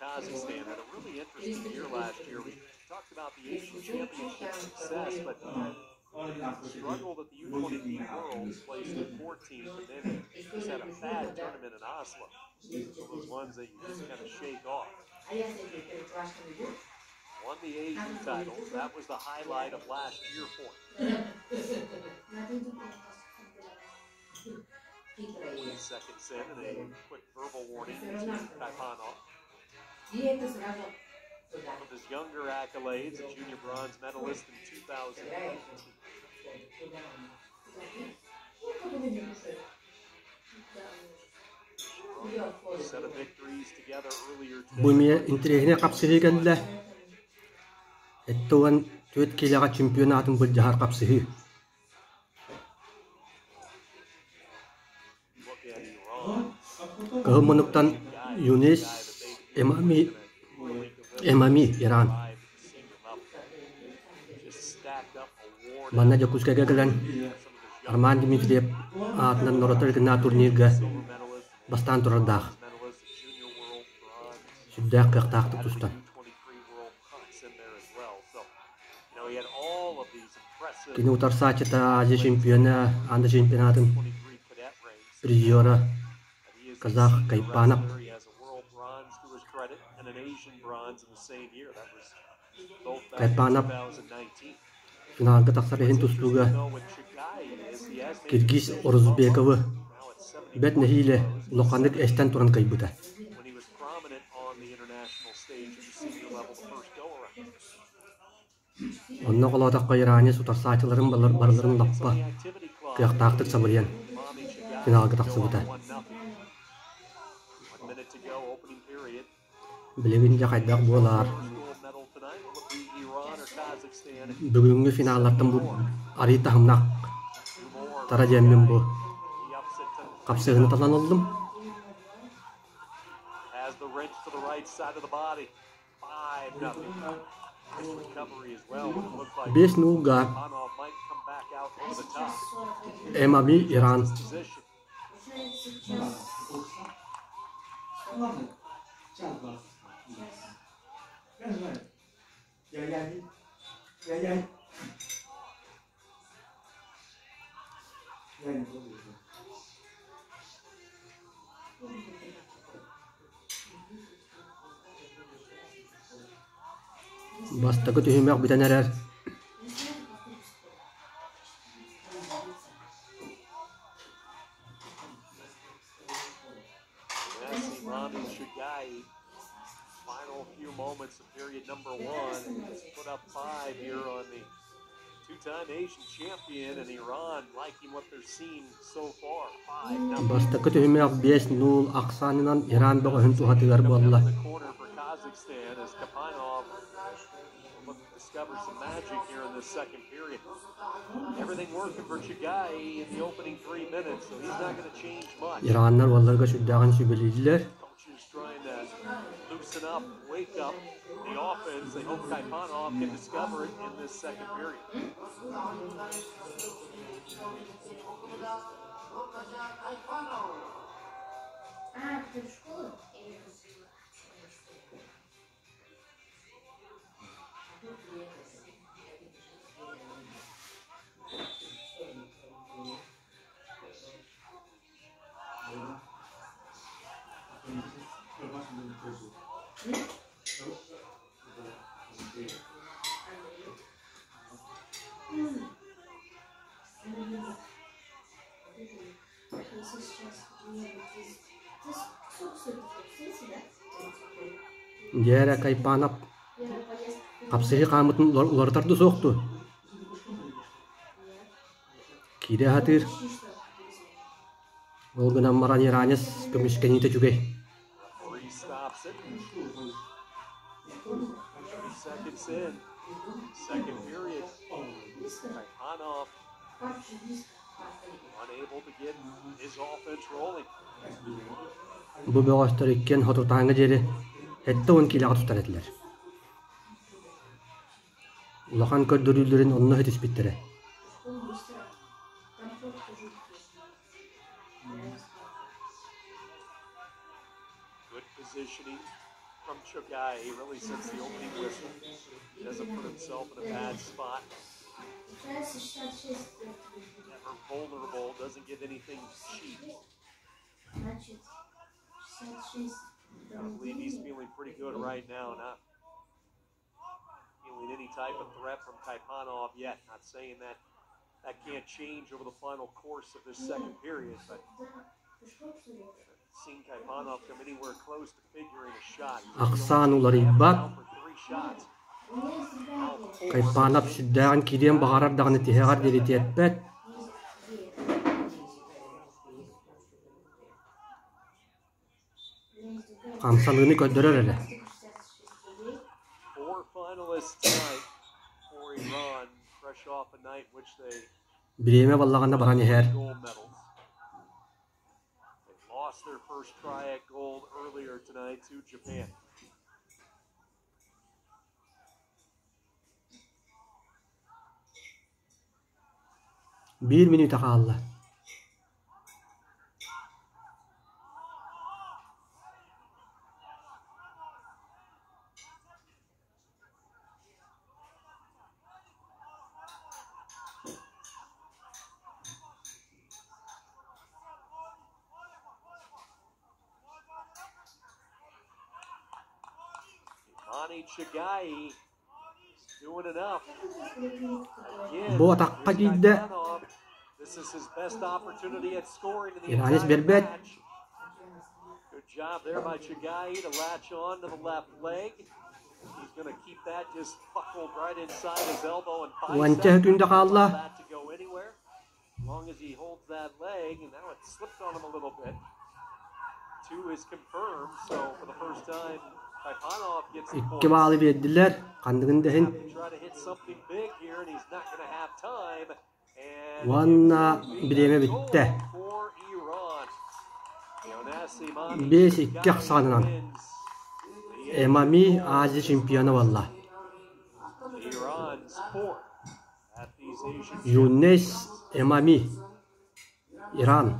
Kazakhstan had a really interesting year last year. We talked about the Asian Championship success, but struggled at the U23 Worlds, placed in 14th, and then just had a bad tournament in Oslo. So those ones that you just kind of shake off. Won the Asian title. That was the highlight of last year for him. Second set and a quick verbal warning to Kaipanov. One of his younger accolades, a junior bronze medalist in 2018. Set of victories together earlier today. Бумия интерегне капсыганда эттуан төт келага чемпионатын бул жахар капсыгы. Кахмонуктан Юнес Эмами Иран. Манна жакускага келен Арман Димитриев атынан норотыргына турнирге бастан турдах. Сүддәк кыктакты тустан. Кини утарсачыта Азия чемпионы, анда чемпионатын призера Казах Кайпанов. Кайпанов финалга таксарыхын тустуга Киргиз Орузбековы бет нехиле локандык эстен туран кайбыта. Онно колотак кайраны сутарсачыларын барларын лаппа кыяктактык сабырыян финалга таксыбыта. Билигин жакайдак болар. Бүгүнгү финаллардан бу ари тахымнак тара жеммен бу капсыгыны талан олдум. Беш нуга Эмами Иран. Basta ko tihimyak bitanerer. Final few moments of period number 1. Put up 5 here on the two-time Asian champion, and Iran liking what they're seeing so far. 5-0. Basta ko tihimyak 5-0 aksanınan Iran bago huntu hatigar bolla. Corner for Kazakhstan as Kaipanov discovers some magic here in this second period. Everything working for Chigai in the opening 3 minutes, so he's not going to change much. İranlar vallarga şuddagan sübeliydiler. Coaches trying to loosen up, wake up the offense. They hope Kaipanov can discover it in this second period. Jere Kaipanov kapsıgı kamıtın ulartardı soğuktu. Kide hatir. Olgunan maran Iranes kemiskenite juga. Second period. Kaipanov unable to get his offense rolling. Bu bağıştır ikken hoturtağına jeri hette 10 kilaga tutar ettiler. Ulakan kördürüldürün onunla hetis bittere. Good positioning. from Chugai, really, since the opening whistle. He doesn't put himself in a bad spot. Never vulnerable, doesn't get anything cheap. I believe he's feeling pretty good right now, not feeling any type of threat from Kaipanov yet. Not saying that can't change over the final course of this second period, but seeing Kaipanov come anywhere close to figuring a shot. Aksan ularibbat. Kaipanov şiddeğin kidem bağırar dağını tiheğar deriti etbet. Kamsalığını gördürür ele. Four finalists tonight for Iran, fresh off a night which they Bireme vallağında baran eher. They lost their first try at gold earlier tonight to Japan. Bir minüte kaldı. Chugai doing enough. Bu atakka giddi. This is his best opportunity at scoring in the İranis entire berbet. match. Good job there by Chugai to latch on to the left leg. He's going to keep that just buckled right inside his elbow and Wanca hükümde kaldı. that to go anywhere. As long as he holds that leg, and now it slipped on him a little bit. Two is confirmed, so for the first time, Kaipanov gets the İki bağlı verdiler. Kandığındahin. Vanna bireme bitti. 5-2 aksanınan. Emami Aziya şampiyonu valla. Yunes Emami. İran.